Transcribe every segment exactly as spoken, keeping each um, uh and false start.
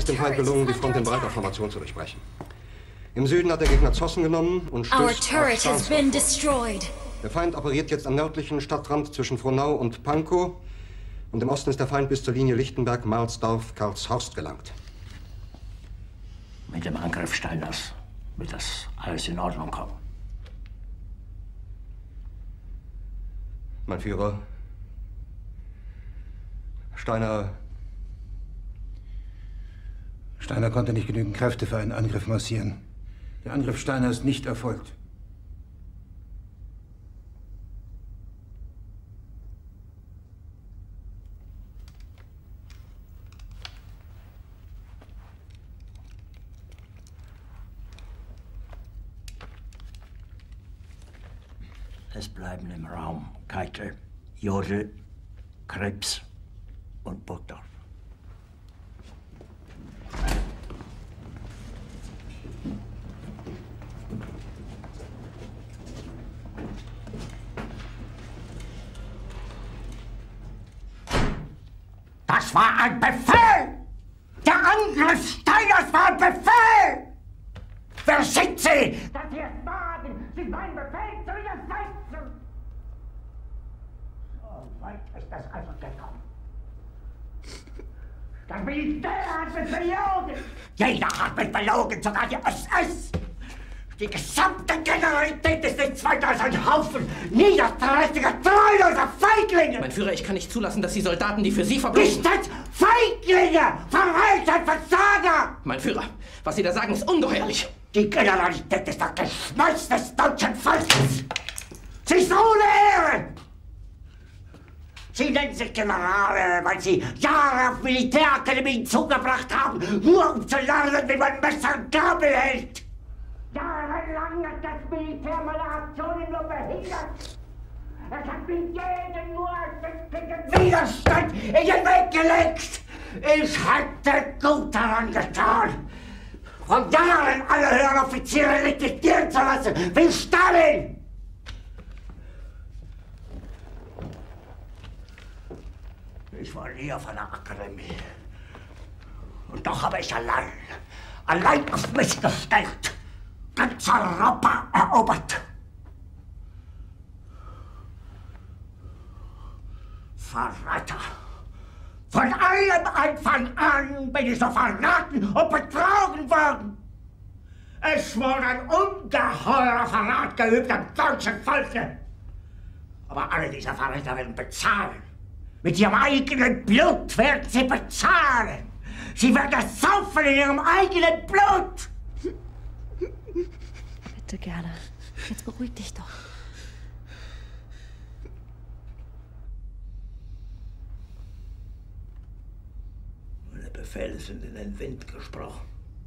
dem Feind gelungen, die Front in breiter Formation zu durchbrechen. Im Süden hat der Gegner Zossen genommen und stößt auf Stahnsdorf. Der Feind operiert jetzt am nördlichen Stadtrand zwischen Frohnau und Pankow. Und im Osten ist der Feind bis zur Linie Lichtenberg-Marsdorf-Karlshorst gelangt. Mit dem Angriff Steiners wird das alles in Ordnung kommen. Mein Führer, Steiner... Steiner konnte nicht genügend Kräfte für einen Angriff massieren. Der Angriff Steiner ist nicht erfolgt. Es bleiben im Raum Keitel, Jodl, Krebs und Burgdorf. Das war ein Befehl! Der Angriff Steiners war ein Befehl! Wer sind Sie, dass Sie es wagen, sich meinen Befehl zu widersetzen? So weit ist das also gekommen. Das Militär hat mich belogen! Jeder hat mich belogen, sogar die S S! Die gesamte Generalität ist nichts weiter als ein Haufen niederträchtiger, treuloser Feiglinge! Mein Führer, ich kann nicht zulassen, dass die Soldaten, die für Sie verbringen... Nicht als Feiglinge! Verreiter, Versager! Mein Führer, was Sie da sagen, ist ungeheuerlich! Die Generalität ist das Geschmeiß des deutschen Volkes! Sie ist ohne Ehre! Sie nennen sich Generale, weil Sie Jahre auf Militärakademien zugebracht haben, nur um zu lernen, wie man Messer und Gabel hält! Jahrelang hat das Militär meine Aktionen nur behindert. Es hat mir jeden nur ersichtlichen Widerstand in den Weg gelegt. Ich hätte gut daran getan, von Jahren alle höheren Offiziere liquidieren zu lassen, wie Stalin. Ich war nie auf einer Akademie. Und doch habe ich allein, allein auf mich gestellt, ganz Europa erobert. Verräter! Von allem Anfang an bin ich so verraten und betrogen worden. Es wurde ein ungeheurer Verrat geübt am deutschen Volke. Aber alle diese Verräter werden bezahlen. Mit ihrem eigenen Blut werden sie bezahlen. Sie werden es saufen in ihrem eigenen Blut. Bitte gerne. Jetzt beruhig dich doch. Meine Befehle sind in den Wind gesprochen.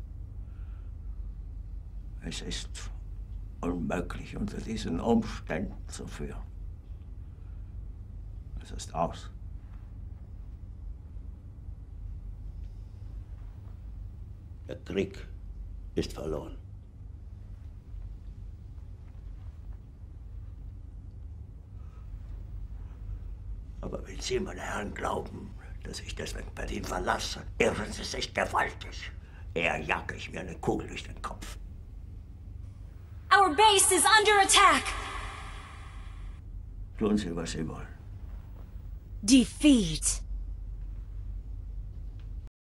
Es ist unmöglich, unter diesen Umständen zu führen. Es ist aus. Der Krieg ist verloren. Aber wenn Sie, meine Herren, glauben, dass ich deswegen Berlin verlasse, irren Sie sich gewaltig. Eher jage ich mir eine Kugel durch den Kopf. Our base is under attack! Tun Sie, was Sie wollen. Defeat!